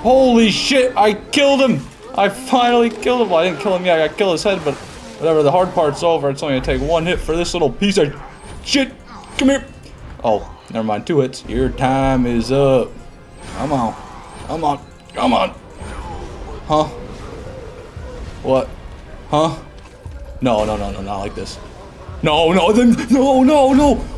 Holy shit, I killed him! I finally killed him. Well, I didn't kill him yet, I got to kill his head, but whatever, the hard part's over. It's only gonna take one hit for this little piece of shit. Come here. Oh, never mind, 2 hits. Your time is up. Come on. Come on. Come on. Huh? What? Huh? No, not like this. No, no, no, no.